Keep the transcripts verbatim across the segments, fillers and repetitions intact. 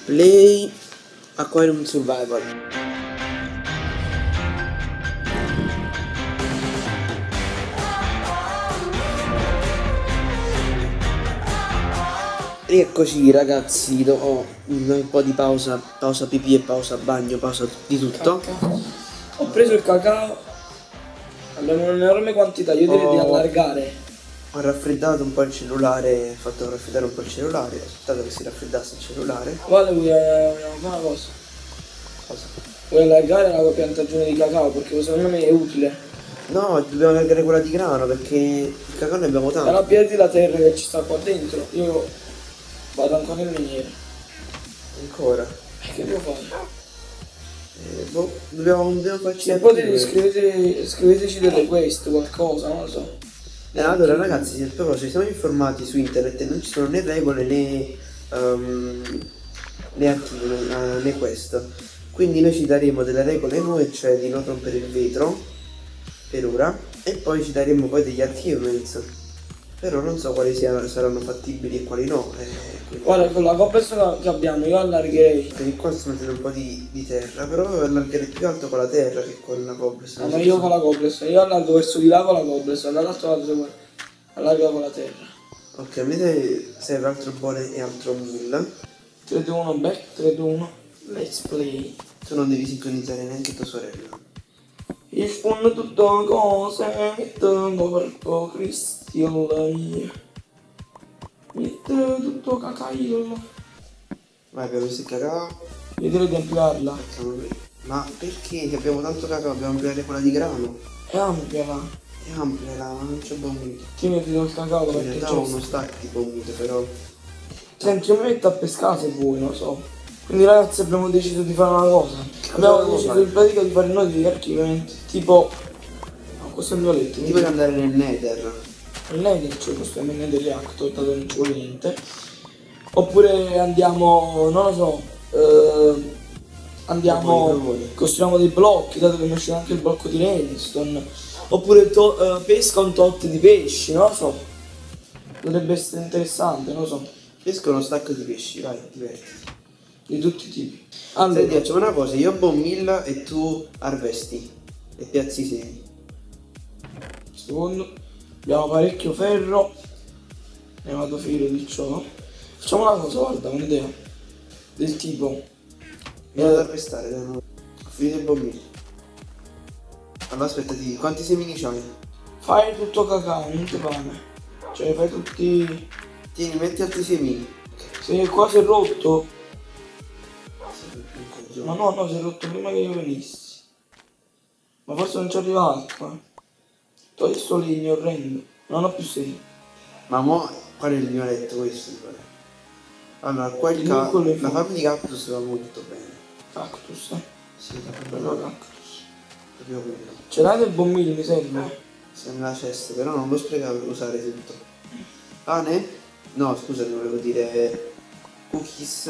Play Aquarium Survival. Rieccoci ragazzi, dopo un po' di pausa, pausa pipì e pausa bagno, pausa di tutto. Cacao. Ho preso il cacao, abbiamo un'enorme quantità, io direi Oh. di allargare. Ho raffreddato un po' il cellulare, ho fatto raffreddare un po' il cellulare, ho aspettato che si raffreddasse il cellulare. Guarda, vogliamo fare una cosa. Cosa? Vuoi allargare la piantagione di cacao perché secondo me è utile. No, dobbiamo allargare quella di grano perché il cacao ne abbiamo tanto. Allora perdi la terra che ci sta qua dentro. Io vado ancora in miniera. Ancora. E che devo fare? Eh, boh, dobbiamo, dobbiamo farci Se potete scrivete, scriveteci delle quest, qualcosa, non lo so. Eh, allora ragazzi, se proprio ci siamo informati su internet e non ci sono né regole né, um, né articoli uh, né questo. Quindi noi ci daremo delle regole nuove, cioè di non rompere il vetro per ora, e poi ci daremo poi degli achievements. Però non so quali sia, saranno fattibili e quali no. Eh, Guarda, con la coppa che abbiamo io allargherei. perché qua sto mettendo un po' di, di terra, però allargherei più alto con la terra che con la cobblestone. Ah, ma io con la cobblestone, io allargo verso di là con la cobblestone, dall'altro lato se vuoi. Allarga con la terra. Ok, a me serve altro buone e altro mill. tre due uno back, tre due uno, let's play. Tu non devi sincronizzare neanche tua sorella. Io sfondo tutte cose, metto corpo cristiano. Metto tutto cacaio. Vai, abbiamo messo il cacao. Io direi di ampliarla. Facciamo qui. Ma perché? Che abbiamo tanto cacao, dobbiamo ampliare quella di grano. E ampliala. E ampliala, ma non c'è bombito. Ti metti il cacao In perché realtà c'è. ho uno stack di bombito, però. Senti, io mi metto a pescare se vuoi, non lo so. Quindi ragazzi abbiamo deciso di fare una cosa. Abbiamo devo deciso fare? in pratica di fare noi degli archivamenti. Tipo. No, questo è il mio letto. Tipo di andare nel nether. Il nether, cioè questo è il nether reactor, dato che non ci vuole niente. Oppure andiamo, non lo so, eh, andiamo, Dopo li costruiamo dei blocchi, dato che mi uscirà anche il blocco di redstone. Oppure to- eh, pesca un tot di pesci, non lo so. Potrebbe essere interessante, non lo so. Pesco uno stack di pesci, vai, divertiti. Di tutti i tipi. Allora, Allora, facciamo una cosa, io ho mill e tu arvesti. E piazzi i semi. secondo, abbiamo parecchio ferro. Ne vado fiero di ciò. Facciamo una cosa, guarda, un'idea. Del tipo. Mi vado ad arrestare, dai, no. Ho finito il bombino. Allora aspettati, quanti semini c'hai? Fai tutto cacao, non ti pane. Cioè fai tutti. Tieni, metti altri semini. Se qua si è rotto. Ma Ma no, no, si è rotto prima che io venissi. Ma forse non ci arriva acqua. Togli sto legno orrendo. Non ho più sede. Ma mo, qual è il mio letto questo? Allora, qua il Il ca- mio quello è la fuori. farm di cactus va molto bene. Cactus, eh. Sì, la farm Bello di cactus. proprio quello. Ce l'hai del bombino, mi serve? Sta nella cesta, però non lo sprecare per usare tutto. Pane? No, scusami, volevo dire cookies.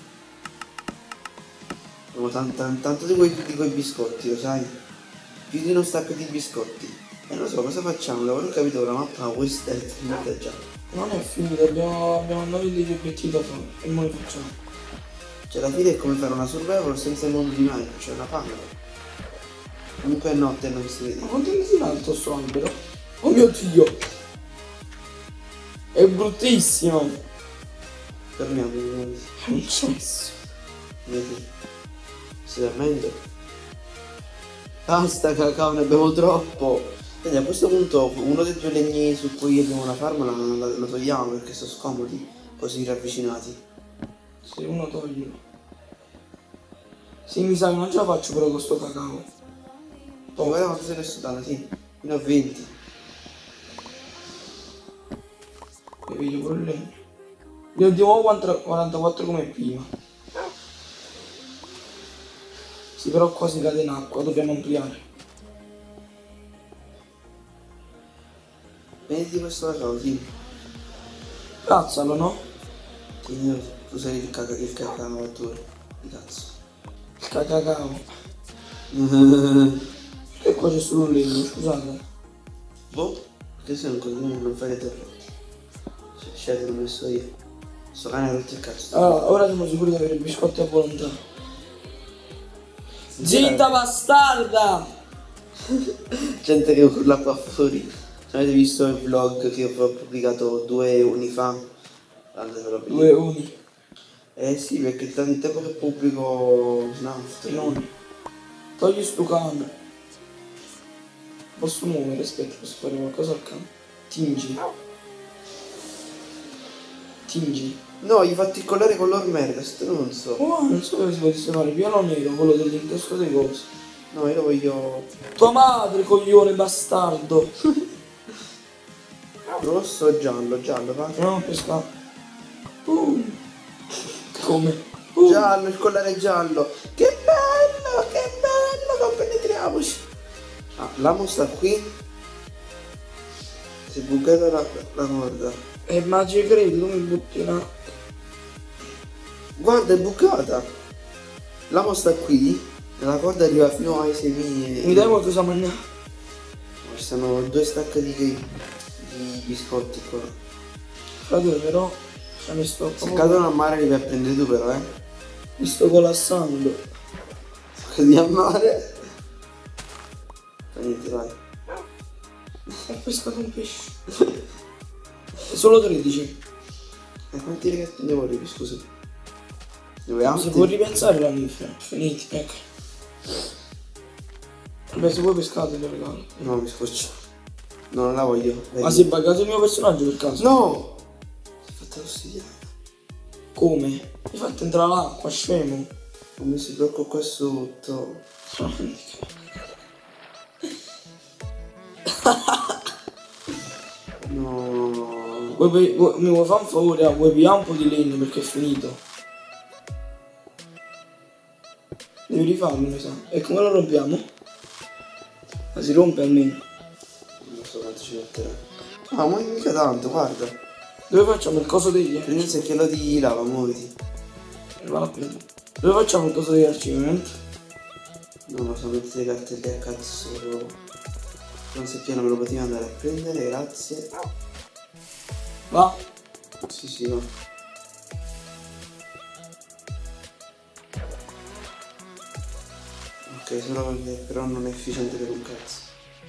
Abbiamo tan- tan- tanto di quei, di quei biscotti, lo sai? Più di uno stack di biscotti. E non so cosa facciamo, l'avevo capito la mappa, questa è finita già. Non è finito, abbiamo, abbiamo nove degli obiettivi da fare. E noi li facciamo. Cioè alla fine è come fare una survival senza il mondo di Minecraft, cioè una palla. Comunque è notte e non si vede. Ma quanto è in alto sto albero? Oh mio dio! È bruttissimo! Torniamo, È un cesso. vedi. Si veramente. Basta cacao, ne abbiamo troppo. Quindi a questo punto uno dei due legni su cui abbiamo la farm la- la- lo togliamo perché sono scomodi, così ravvicinati. Se uno toglielo. Sì, mi sa che non ce la faccio però con sto cacao. Oh, guarda quanto se ne sto dando, sì. Fino a venti. E vedo pure il legno. Ne andiamo quarantaquattro come prima. Sì, però qua si cade in acqua, dobbiamo ampliare. Vedi questo cacao, sì. Cazzalo, no? Sì, tu sei il, caca- il cacao tu. Di cazzo. Il cacao. E qua c'è solo un legno, scusate. Boh, perché se non continui non fai le terre. Scegli l'ho messo io. Sto cane ha rotto il cazzo. Allora, ora siamo sicuri di avere biscotti a volontà. Zitta bastarda! Gente che urla qua fuori. Avete visto il vlog che ho pubblicato due uni fa? Due uni. Eh sì, perché è tanto tempo che pubblico Snaf. Non. Togli sto cane. Posso muovere? Aspetta, posso fare qualcosa al cane? Tingi. Tingi. No, gli ho fatto il collare color merda, sto non so. Oh, non so come si potesse fare, viola nero, quello dell'intesto dei cosi. No, io lo voglio... Tua madre, coglione bastardo! Rosso o giallo, giallo, va? No, pesca. Uh. Come? Uh. Giallo, il collare giallo. Che bello, che bello, compenetriamoci. Ah, l'amo sta qui. Si è bucata la, la corda. E ma ci credi, tu mi butti una... Guarda, è bucata. L'amo sta qui. E la corda arriva fino ai semini. Mi dai qualcosa a mangiare? Ci sono due stacche di, di biscotti qua. Frate, però... Cioè, mi sto... Se cadono a mare li vai a prendere tu però, eh. Mi sto collassando. Cadi a mare. Fa niente, vai. Ho pescato un pesce. Solo tredici. E quanti regali ne volevi, scusa? Dove Si altri? può ripensare la ninfa. Finiti, ecco. Vabbè, se vuoi pescate le regalo. No, mi scoccio. No, non la voglio. Vedi. Ma si è buggato il mio personaggio per caso? No! Si è fatta l'ossidiana. Come? Mi hai fatto entrare l'acqua, scemo. Ho messo il blocco qua sotto. No. Vuoi, vuoi, mi vuoi fare un favore? Ah, vuoi pigliare un po' di legno perché è finito? Devi rifarlo, mi sa. E come lo rompiamo? Ma si rompe almeno. Non so quanto ci metterà. Ah, ma mica tanto, guarda. Dove facciamo il coso degli... Prendi il secchiello di lava, muoviti. Vado a prendere. Dove facciamo il coso degli arcivamenti? No, non so, metti le cartelle a cazzo. Non secchiello me lo potevi andare a prendere, grazie. Va? Sì, sì, no. Ok, solo perché però non è efficiente per un cazzo.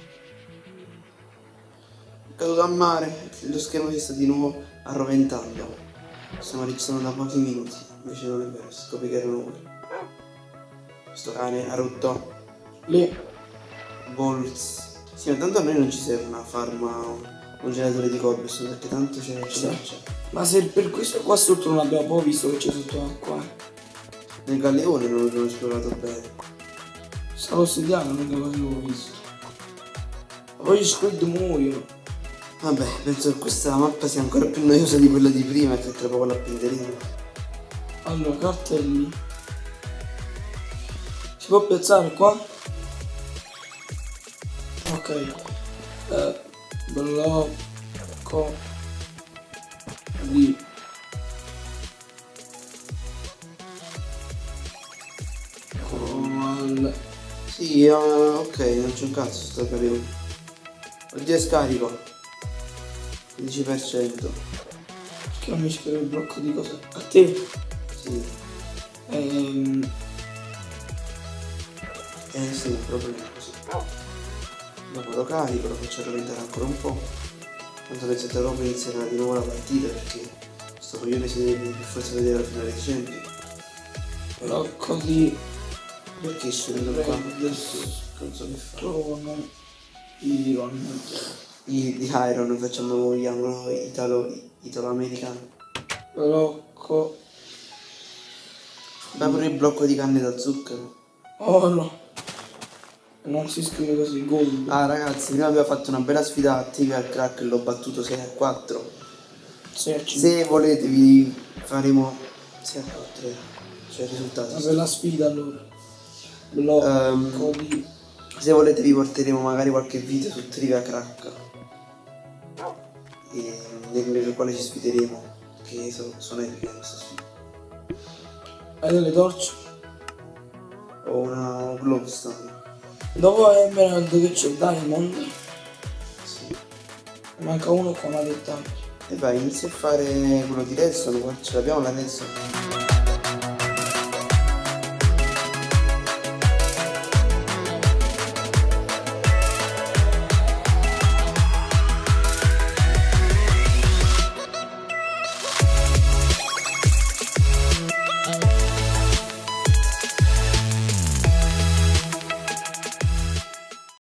È caduto a mare, lo schermo si sta di nuovo arroventando. Stiamo registrando da pochi minuti, invece non è vero, scopri che erano ore. Questo cane ha rotto Lì. Bolts. Sì, ma tanto a noi non ci serve una farma o un generatore di cobblestone perché tanto c'è, c'è, c'è. Ma se per questo qua sotto non abbiamo poi visto che c'è sotto acqua. Nel galleone non l'abbiamo esplorato bene. Sta l'ossidiana, non l'avevo visto. Ma poi gli squid muoiono. Vabbè, penso che questa mappa sia ancora più noiosa di quella di prima e che tra poco la prenderemo. Allora, cartelli. Si può piazzare qua? Ok. Eh, blocco di Coal. Sì, uh, ok, non c'è un cazzo sto capendo. Oddio è scarico. quindici per cento. Perché non mi scrive il blocco di cose? A te? Sì. Ehm, Eh sì, proprio così. Dopo lo carico, lo faccio arroventare ancora un po'. Tanto penso che dopo inizierà di nuovo la partita perché sto coglione si deve per forza vedere la finale di Champions. blocco di Perché scendo qua? Non so che fa. Trono Iron. I, di Iron facciamo gli angolo italo, italo-americano. Blocco. Ma pure il blocco di canne da zucchero. Oh no. Non si scrive così, gold. Ah ragazzi, prima abbiamo fatto una bella sfida a T V al crack e l'ho battuto sei a quattro. sei a cinque. Se volete vi faremo sei a quattro, era. Cioè il risultato. Una bella sfida allora. Blocco Um, di... Se volete vi porteremo magari qualche video su Trivia Crack e nel quale ci sfideremo, che so, sono epiche questa sfida. Hai delle torce? Ho una glowstone. Dopo Emerald che c'è Diamond. Sì. Manca uno qua, ma dettaglio. E vai, inizia a fare quello di Redstone, qua ce l'abbiamo la Redstone.